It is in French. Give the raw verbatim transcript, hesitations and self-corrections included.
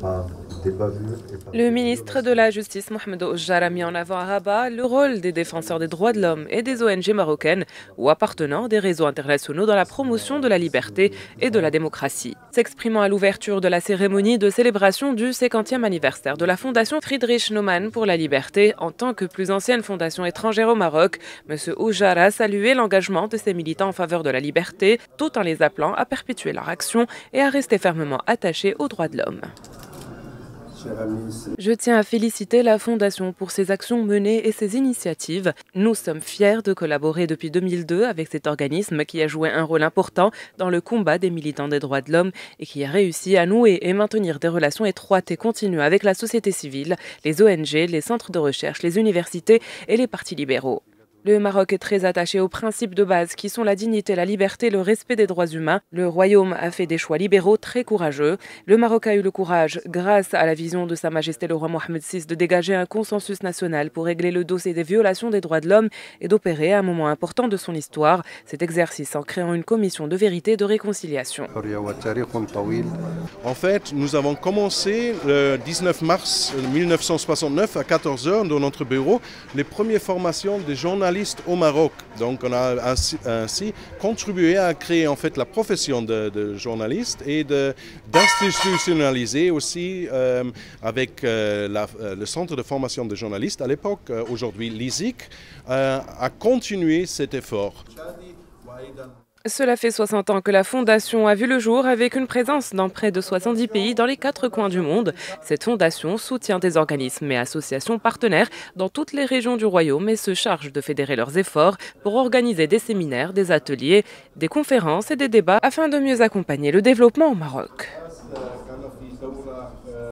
Le ministre de la Justice, Mohamed Oujjar, a mis en avant à Rabat le rôle des défenseurs des droits de l'homme et des O N G marocaines ou appartenant des réseaux internationaux dans la promotion de la liberté et de la démocratie. S'exprimant à l'ouverture de la cérémonie de célébration du cinquantième anniversaire de la Fondation Friedrich Naumann pour la liberté en tant que plus ancienne fondation étrangère au Maroc, M. Oujjar a salué l'engagement de ses militants en faveur de la liberté, tout en les appelant à perpétuer leur action et à rester fermement attachés aux droits de l'homme. Je tiens à féliciter la Fondation pour ses actions menées et ses initiatives. Nous sommes fiers de collaborer depuis deux mille deux avec cet organisme qui a joué un rôle important dans le combat des militants des droits de l'homme et qui a réussi à nouer et maintenir des relations étroites et continues avec la société civile, les O N G, les centres de recherche, les universités et les partis libéraux. Le Maroc est très attaché aux principes de base qui sont la dignité, la liberté, le respect des droits humains. Le Royaume a fait des choix libéraux très courageux. Le Maroc a eu le courage, grâce à la vision de Sa Majesté le roi Mohamed six, de dégager un consensus national pour régler le dossier des violations des droits de l'homme et d'opérer à un moment important de son histoire cet exercice en créant une commission de vérité et de réconciliation. En fait, nous avons commencé le dix-neuf mars mille neuf cent soixante-neuf à quatorze heures dans notre bureau les premières formations des journalistes au Maroc. Donc on a ainsi, ainsi contribué à créer en fait la profession de, de journaliste et d'institutionnaliser aussi euh, avec euh, la, le centre de formation des journalistes à l'époque, euh, aujourd'hui l'I S I C, euh, à continuer cet effort. Cela fait soixante ans que la Fondation a vu le jour avec une présence dans près de soixante-dix pays dans les quatre coins du monde. Cette fondation soutient des organismes et associations partenaires dans toutes les régions du Royaume et se charge de fédérer leurs efforts pour organiser des séminaires, des ateliers, des conférences et des débats afin de mieux accompagner le développement au Maroc.